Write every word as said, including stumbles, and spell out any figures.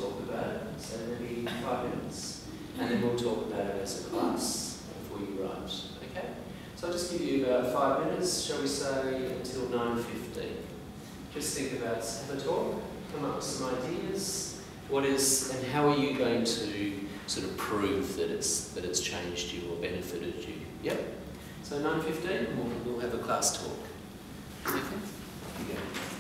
talk about it, so maybe five minutes, and then we'll talk about it as a class before you write. Okay? So I'll just give you about five minutes, shall we say, until nine fifteen. Just think about, have a talk, come up with some ideas. What is, and how are you going to sort of prove that it's that it's changed you or benefited you? Yep. So nine fifteen, we'll, we'll have a class talk. Okay? You go.